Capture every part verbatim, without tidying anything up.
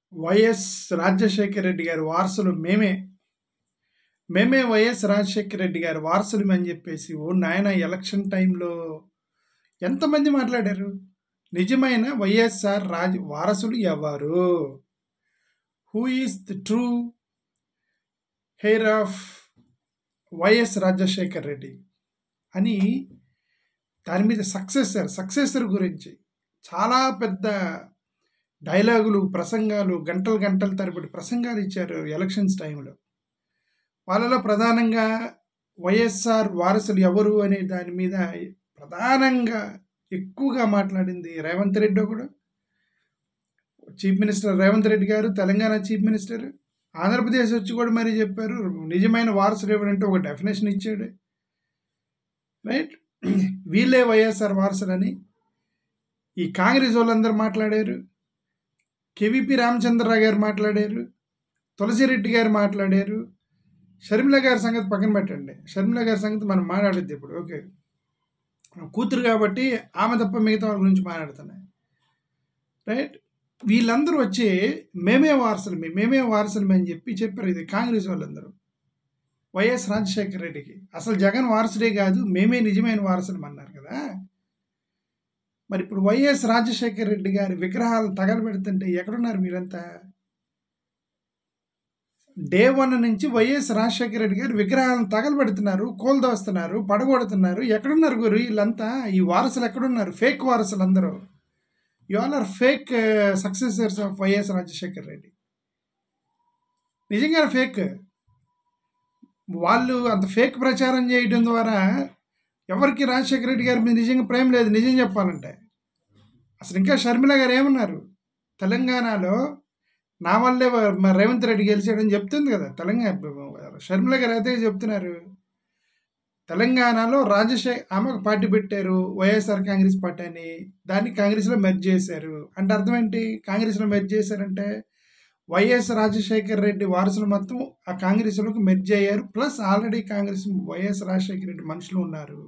YS Rajasekhara Reddy గారి వారసులు మేమే మేమే వైఎస్ రాజశేఖర రెడ్డి గారి వారసులు అని చెప్పేసి ఓ నాయన ఎలక్షన్ టైంలో ఎంతమంది మాట్లాడారు. నిజమైన వైఎస్ఆర్ రాజ వారసులు ఎవరు? Who is the true heir of YS Rajasekhara Reddy అని దాని మీద సక్సెసర్ సక్సెసర్ గురించి చాలా పెద్ద డైలాగులు, ప్రసంగాలు, గంటలు గంటల తరబడి ప్రసంగాలు ఇచ్చారు ఎలక్షన్స్ టైంలో. వాళ్ళలో ప్రధానంగా వైఎస్ఆర్ వారసులు ఎవరు అనే దాని మీద ప్రధానంగా ఎక్కువగా మాట్లాడింది రేవంత్ రెడ్డి. ఒకడు చీఫ్ మినిస్టర్ రేవంత్ రెడ్డి గారు, తెలంగాణ చీఫ్ మినిస్టర్. ఆంధ్రప్రదేశ్ వచ్చి కూడా మరీ చెప్పారు నిజమైన వారసులు ఎవరంటే ఒక డెఫినేషన్ ఇచ్చాడు. రైట్, వీళ్ళే వైఎస్ఆర్ వారసులని ఈ కాంగ్రెస్ వాళ్ళందరూ మాట్లాడారు. కేవీపీ రామచంద్రరావు గారు మాట్లాడారు, తులసిరెడ్డి గారు మాట్లాడారు. షర్మిల గారి సంగతి పక్కన పెట్టండి, షర్మిల గారి సంగతి మనం మాట్లాడద్దు ఇప్పుడు. ఓకే, కూతురు కాబట్టి ఆమె తప్ప మిగతా వాళ్ళ గురించి మాట్లాడుతున్నాయి. రైట్, వీళ్ళందరూ వచ్చి మేమే వారసులు మీ మేమే వారసులు అని చెప్పి చెప్పారు. ఇది కాంగ్రెస్ వాళ్ళందరూ వైఎస్ రాజశేఖర రెడ్డికి. అసలు జగన్ వారసుడే కాదు, మేమే నిజమైన వారసులు అన్నారు కదా. మరి ఇప్పుడు వైఎస్ రాజశేఖర రెడ్డి గారి విగ్రహాలు తగలబెడుతుంటే ఎక్కడున్నారు మీరంతా? డే వన్ నుంచి వైఎస్ రాజశేఖర రెడ్డి గారి విగ్రహాలను తగలబెడుతున్నారు, కోల్దోస్తున్నారు, పడగొడుతున్నారు. ఎక్కడున్నారు గురు వీళ్ళంతా? ఈ వారసులు ఎక్కడున్నారు? ఫేక్ వారసులు అందరూ. You all are fake successors of YS Rajasekhara Reddy. నిజంగా ఫేక్. వాళ్ళు అంత ఫేక్ ప్రచారం చేయడం ద్వారా ఎవరికి రాజశేఖర రెడ్డి గారి మీద నిజంగా ప్రేమ లేదు. నిజం చెప్పాలంటే అసలు ఇంకా షర్మిల గారు ఏమన్నారు, తెలంగాణలో నా వల్లే రేవంత్ రెడ్డి గెలిచాడని చెప్తుంది కదా తెలంగాణ. షర్మిల గారు అయితే చెప్తున్నారు తెలంగాణలో రాజశేఖర్ ఆమె ఒక పార్టీ పెట్టారు, వైఎస్ఆర్ కాంగ్రెస్ పార్టీ అని. దాన్ని కాంగ్రెస్లో మెర్జ్ చేశారు అంటే అర్థం ఏంటి? కాంగ్రెస్లో మెర్జ్ చేశారంటే వైఎస్ రాజశేఖర రెడ్డి వారసులు మొత్తం ఆ కాంగ్రెస్లోకి మెర్జ్ అయ్యారు. Plus already Congress YS Rajasekhara Reddy మనుషులు ఉన్నారు.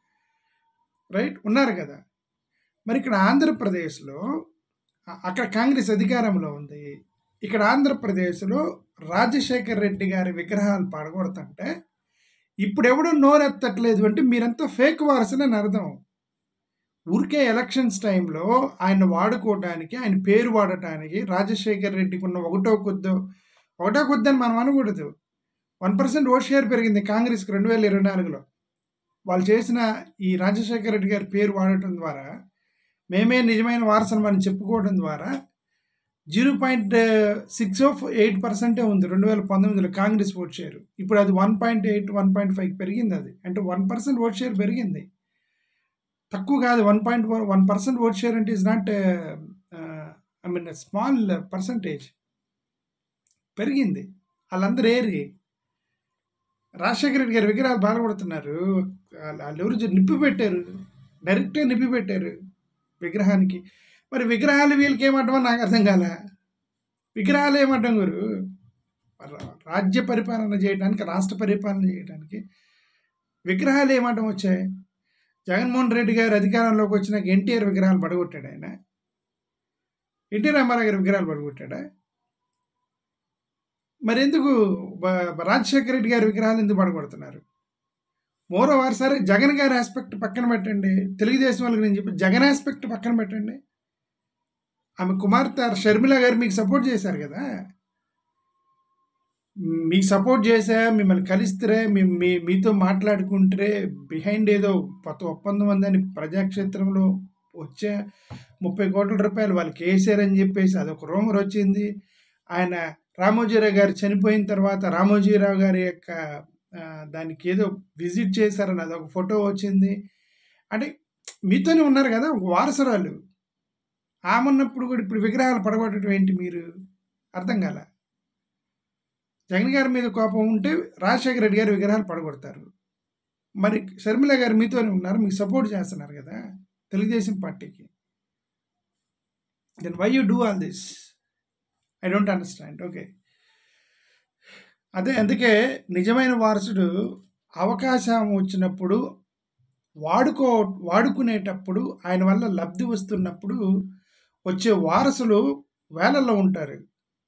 రైట్, ఉన్నారు కదా. మరి ఇక్కడ ఆంధ్రప్రదేశ్లో అక్కడ కాంగ్రెస్ అధికారంలో ఉంది, ఇక్కడ ఆంధ్రప్రదేశ్లో రాజశేఖర రెడ్డి గారి విగ్రహాలు పడగొడుతుంటే ఇప్పుడు ఎవడూ నోరెత్తట్లేదు అంటే మీరంతా ఫేక్ వారసులని అర్థం. ఊరికే ఎలక్షన్స్ టైంలో ఆయన వాడుకోవడానికి, ఆయన పేరు వాడటానికి రాజశేఖర రెడ్డికి ఉన్న ఒకటో కొద్దో ఒకటో కొద్దని మనం అనకూడదు. వన్ పర్సెంట్ ఓట్ షేర్ పెరిగింది కాంగ్రెస్కి రెండు వేల ఇరవై నాలుగులో. వాళ్ళు చేసిన ఈ రాజశేఖర రెడ్డి గారి పేరు వాడటం ద్వారా, మేమే నిజమైన వారసులం అని చెప్పుకోవడం ద్వారా zero point six of eight పర్సెంటే ఉంది రెండు వేల పంతొమ్మిదిలో కాంగ్రెస్ ఓట్ షేర్. ఇప్పుడు అది one point eight one point five పెరిగింది. అది అంటే వన్ పర్సెంట్ ఓట్ షేర్ పెరిగింది, తక్కువ కాదు. One point one percent vote share అంటే is not I mean small percentage పెరిగింది. వాళ్ళందరూ ఏరి రాజశేఖర రెడ్డి గారి విగ్రహాలు బాధపడుతున్నారు. వాళ్ళు ఎవరు నిప్పి పెట్టారు, డైరెక్ట్గా నిప్పి పెట్టారు విగ్రహానికి. మరి విగ్రహాలు వీళ్ళకి ఏమంటామో నాకు అర్థం కాల. విగ్రహాలు ఏమంటాం గురు? రాజ్య పరిపాలన చేయడానికి, రాష్ట్ర పరిపాలన చేయడానికి విగ్రహాలు ఏమంటాం వచ్చాయి? జగన్మోహన్ రెడ్డి గారు అధికారంలోకి వచ్చినాక ఎన్టీఆర్ విగ్రహాలు పడగొట్టాడు ఆయన, ఎన్టీ రామారావు గారి విగ్రహాలు పడగొట్టాడా? మరి ఎందుకు రాజశేఖర రెడ్డి గారి విగ్రహాలు ఎందుకు పడగొడుతున్నారు? మోరో వారు సరే జగన్ గారి ఆస్పెక్ట్ పక్కన పెట్టండి, తెలుగుదేశం వాళ్ళకి నేను చెప్పి జగన్ ఆస్పెక్ట్ పక్కన పెట్టండి. ఆమె కుమార్తె షర్మిల గారు మీకు సపోర్ట్ చేశారు కదా, మీకు సపోర్ట్ చేసా, మిమ్మల్ని కలిస్తే మీ మీ మీతో మాట్లాడుకుంటే బిహైండ్ ఏదో కొత్త ఒప్పందం ఉందని ప్రజాక్షేత్రంలో వచ్చే ముప్పై కోట్ల రూపాయలు వాళ్ళకి వేసారని చెప్పేసి అదొక రూమర్ వచ్చింది. ఆయన రామోజీరావు గారు చనిపోయిన తర్వాత రామోజీరావు గారి యొక్క దానికి ఏదో విజిట్ చేశారని అదొక ఫోటో వచ్చింది. అంటే మీతోనే ఉన్నారు కదా వారసురాలు. ఆమె ఉన్నప్పుడు కూడా ఇప్పుడు విగ్రహాలు పడగొట్టడం ఏంటి? మీరు అర్థం కాల. జగన్ గారి మీద కోపం ఉంటే రాజశేఖర రెడ్డి గారి విగ్రహాలు పడగొడతారు. మరి షర్మిల గారు మీతోనే ఉన్నారు, మీకు సపోర్ట్ చేస్తున్నారు కదా తెలుగుదేశం పార్టీకి. Then why you do all this? I don't understand. Okay, అదే అందుకే నిజమైన వారసుడు అవకాశం వచ్చినప్పుడు వాడుకో వాడుకునేటప్పుడు ఆయన వల్ల లబ్ధి వస్తున్నప్పుడు వచ్చే వారసులు వేలల్లో ఉంటారు.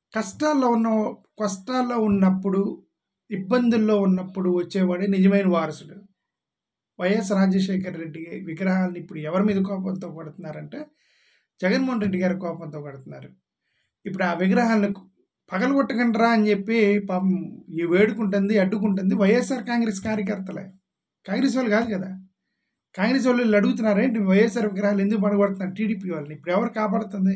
కష్టాల్లో ఉన్న కష్టాల్లో ఉన్నప్పుడు, ఇబ్బందుల్లో ఉన్నప్పుడు వచ్చేవాడే నిజమైన వారసుడు. వైఎస్ రాజశేఖర రెడ్డి విగ్రహాలను ఇప్పుడు ఎవరి మీద కోపంతో కొడుతున్నారంటే జగన్మోహన్ రెడ్డి గారి కోపంతో కొడుతున్నారు. ఇప్పుడు ఆ విగ్రహాలను పగలగొట్టకండిరా అని చెప్పి పాపం ఈ వేడుకుంటుంది, అడ్డుకుంటుంది వైఎస్ఆర్ కాంగ్రెస్ కార్యకర్తలే. కాంగ్రెస్ వాళ్ళు కాదు కదా. కాంగ్రెస్ వాళ్ళు వీళ్ళు అడుగుతున్నారేంటి వైఎస్ఆర్ విగ్రహాలు ఎందుకు పడగొడుతున్నారు టీడీపీ వాళ్ళని? ఇప్పుడు ఎవరు కాపాడుతుంది?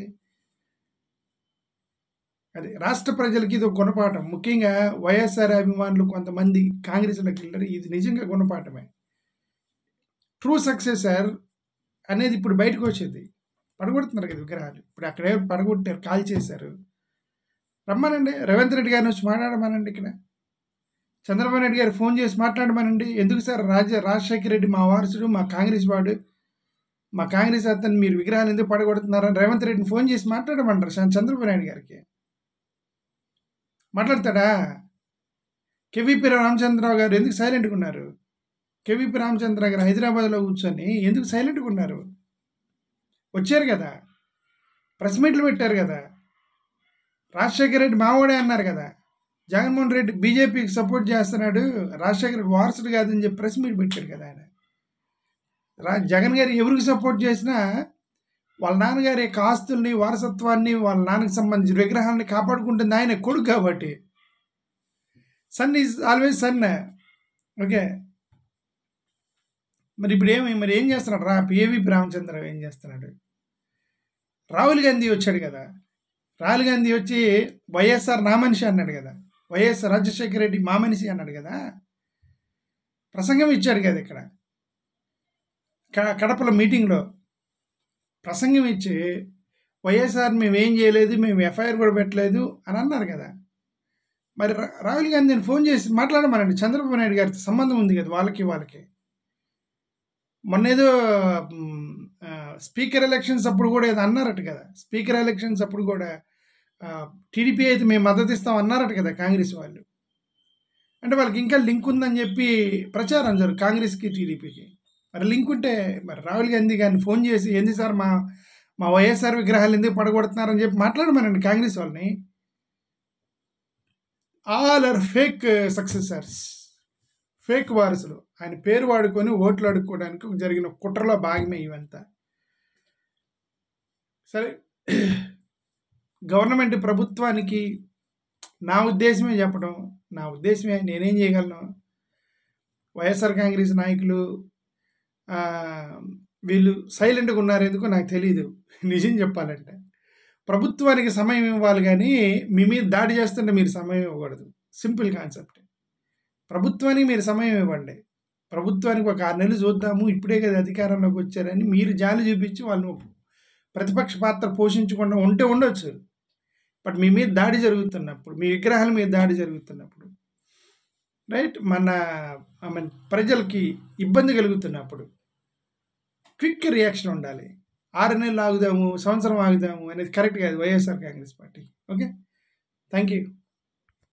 అది రాష్ట్ర ప్రజలకి ఇది ఒక గుణపాఠం. ముఖ్యంగా వైఎస్ఆర్ అభిమానులు కొంతమంది కాంగ్రెస్లోకి వెళ్ళారు. ఇది నిజంగా గుణపాఠమే. ట్రూ సక్సెసర్ అనేది ఇప్పుడు బయటకు వచ్చేది. పడగొడుతున్నారు కదా విగ్రహాలు. ఇప్పుడు అక్కడే పడగొట్టారు, కాల్ చేశారు. రమ్మనండి, రేవంత్ రెడ్డి గారిని వచ్చి మాట్లాడమనండి. ఇక్కడ చంద్రబాబు నాయుడు గారు ఫోన్ చేసి మాట్లాడమనండి. ఎందుకు సార్ రాజ రాజశేఖర రెడ్డి మా వారసుడు, మా కాంగ్రెస్ వాడు, మా కాంగ్రెస్ అతను మీరు విగ్రహాలు ఎందుకు పడగొడుతున్నారని రేవంత్ రెడ్డిని ఫోన్ చేసి మాట్లాడమంటారు చంద్రబాబు నాయుడు గారికి. మాట్లాడతాడా? కేవీపీ రామచంద్రరావు గారు ఎందుకు సైలెంట్గా ఉన్నారు? కేవీపీ రామచంద్ర గారు హైదరాబాద్లో కూర్చొని ఎందుకు సైలెంట్గా ఉన్నారు? వచ్చారు కదా, ప్రెస్ మీట్లు పెట్టారు కదా, రాజశేఖర రెడ్డి మావాడే అన్నారు కదా, జగన్మోహన్ రెడ్డి బీజేపీకి సపోర్ట్ చేస్తున్నాడు, రాజశేఖర రెడ్డి వారసుడు కాదని చెప్పి ప్రెస్ మీట్ పెట్టారు కదా ఆయన. రా జగన్ గారు ఎవరికి సపోర్ట్ చేసినా వాళ్ళ నాన్నగారి యొక్క ఆస్తుల్ని, వారసత్వాన్ని, వాళ్ళ నాన్నకి సంబంధించిన విగ్రహాలని కాపాడుకుంటుంది ఆయన కొడుకు కాబట్టి. Son is always son. Okay, మరి ఇప్పుడు ఏమి మరి ఏం చేస్తున్నాడు రా పిఏవిపి రామచంద్రరావు ఏం చేస్తున్నాడు? రాహుల్ గాంధీ వచ్చాడు కదా, రాహుల్ గాంధీ వచ్చి వైఎస్ఆర్ నా మనిషి అన్నాడు కదా, వైఎస్ఆర్ రాజశేఖర రెడ్డి మా మనిషి అన్నాడు కదా, ప్రసంగం ఇచ్చాడు కదా ఇక్కడ కడపలో మీటింగ్లో ప్రసంగం ఇచ్చి వైఎస్ఆర్ మేము ఏం చేయలేదు, మేము ఎఫ్ఐఆర్ కూడా పెట్టలేదు అని అన్నారు కదా. మరి రాహుల్ గాంధీని ఫోన్ చేసి మాట్లాడమనండి. చంద్రబాబు నాయుడు గారితో సంబంధం ఉంది కదా వాళ్ళకి వాళ్ళకి. మొన్న ఏదో స్పీకర్ ఎలక్షన్స్ అప్పుడు కూడా ఏదో అన్నారట కదా, స్పీకర్ ఎలక్షన్స్ అప్పుడు కూడా టీడీపీ అయితే మేము మద్దతు ఇస్తాం అన్నారట కదా కాంగ్రెస్ వాళ్ళు. అంటే వాళ్ళకి ఇంకా లింక్ ఉందని చెప్పి ప్రచారం జరుగు కాంగ్రెస్కి టీడీపీకి. మరి లింక్ ఉంటే మరి రాహుల్ గాంధీ గారిని ఫోన్ చేసి ఏంది సార్ మా మా వైఎస్ఆర్ విగ్రహాలు ఎందుకు పడగొడుతున్నారని చెప్పి మాట్లాడమనండి కాంగ్రెస్ వాళ్ళని. All are fake successors, fake వారసులు. ఆయన పేరు వాడుకొని ఓట్లు అడుక్కోవడానికి జరిగిన కుట్రలో భాగమే ఇవంతా. సరే, గవర్నమెంట్ ప్రభుత్వానికి నా ఉద్దేశమే చెప్పడం, నా ఉద్దేశమే నేనేం చేయగలను. వైఎస్ఆర్ కాంగ్రెస్ నాయకులు వీళ్ళు సైలెంట్గా ఉన్నారు ఎందుకో నాకు తెలీదు నిజం చెప్పాలంటే. ప్రభుత్వానికి సమయం ఇవ్వాలి కానీ మీ మీద దాడి చేస్తుంటే మీరు సమయం ఇవ్వకూడదు. Simple concept. ప్రభుత్వానికి మీరు సమయం ఇవ్వండి. ప్రభుత్వానికి ఒక ఆరు నెలలు చూద్దాము, ఇప్పుడే కదా అధికారంలోకి వచ్చారని మీరు జాలి చూపించి వాళ్ళు ప్రతిపక్ష పాత్ర పోషించకుండా ఉంటే ఉండొచ్చు. బట్ మీ మీద దాడి జరుగుతున్నప్పుడు, మీ విగ్రహాల మీద దాడి జరుగుతున్నప్పుడు, రైట్, మన ఐ మీన్ ప్రజలకి ఇబ్బంది కలుగుతున్నప్పుడు క్విక్ రియాక్షన్ ఉండాలి. ఆరు నెలలు ఆగుదాము, సంవత్సరం ఆగుదాము అనేది కరెక్ట్ కాదు YSR Congress party. Okay, thank you.